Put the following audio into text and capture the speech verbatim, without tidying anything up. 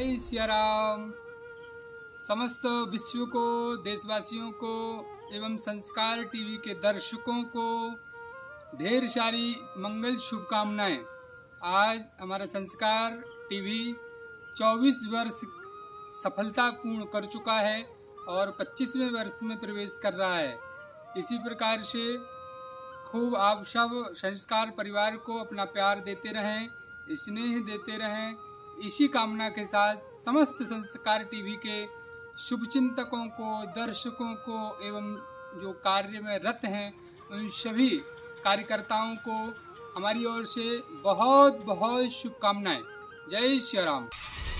जय सिया राम। समस्त विश्व को, देशवासियों को एवं संस्कार टीवी के दर्शकों को ढेर सारी मंगल शुभकामनाएं। आज हमारा संस्कार टीवी चौबीस वर्ष सफलता पूर्ण कर चुका है और पच्चीसवें वर्ष में प्रवेश कर रहा है। इसी प्रकार से खूब आप सब संस्कार परिवार को अपना प्यार देते रहें, स्नेह देते रहें। इसी कामना के साथ समस्त संस्कार टीवी के शुभचिंतकों को, दर्शकों को एवं जो कार्य में रत हैं उन सभी कार्यकर्ताओं को हमारी ओर से बहुत बहुत शुभकामनाएं। जय श्री राम।